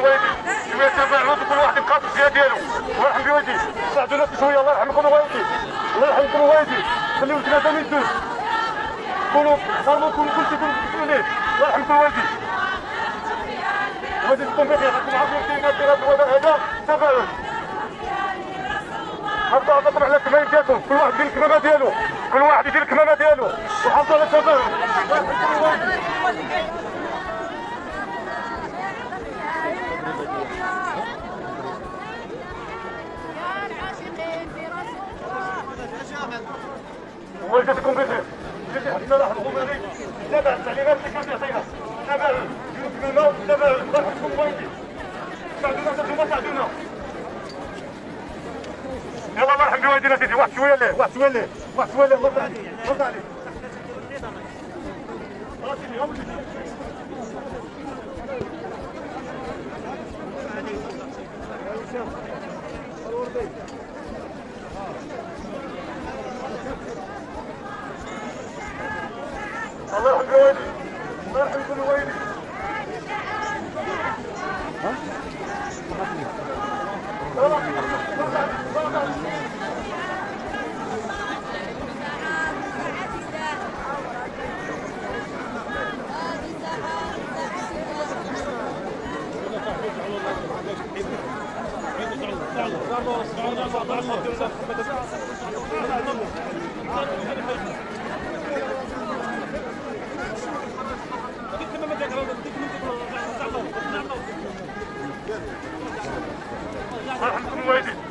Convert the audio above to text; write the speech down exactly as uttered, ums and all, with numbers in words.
والدي شويه تفاعلوا كل واحد يبقى في الجهه ديالو. الله يرحم بوالدي ساعدونا شويه. الله يرحمكم والدي الله يرحمكم والدي خليو ثلاثه من الدوز كونوا صاروا كل كلشي كل مسؤولين. الله يرحمكم والدي غادي تكون بخير. راكم عارفين كاين هذا الوضع هذا تفاعل حافظوا على طبع على الكمامه ديالكم. كل واحد يدير الكمامه ديالو كل واحد يدير الكمامه ديالو وحافظوا على التفاعل. الله يرحمكم والدي. والدتكم بخير. جيتي حنا راح نقوموا تابع التعليمات اللي كانت تعطينا. تابع الكمامه تابع. الله يرحمكم والدي ساعدونا انتوما ساعدونا. يلا الله يرحم بوالدينا سيدي. واحد شويه ليه واحد شويه ليه واحد شويه ليه. الله عليك الله عليك. خلاص سيدي غمض الله يرحم بوالدي الله يرحم كل والدي. ها؟ الله يرحمكم والدي.